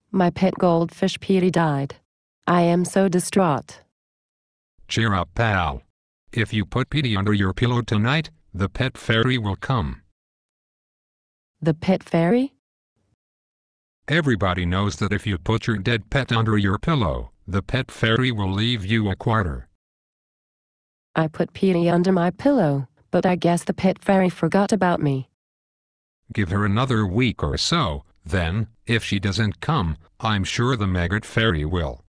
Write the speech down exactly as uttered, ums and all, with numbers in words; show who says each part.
Speaker 1: My pet goldfish Peety died. I am so distraught.
Speaker 2: Cheer up, pal. If you put Peety under your pillow tonight, the pet fairy will come.
Speaker 1: The pet fairy?
Speaker 2: Everybody knows that if you put your dead pet under your pillow, the pet fairy will leave you a quarter.
Speaker 1: I put Peety under my pillow, but I guess the pet fairy forgot about me.
Speaker 2: Give her another week or so, then, if she doesn't come, I'm sure the maggot fairy will.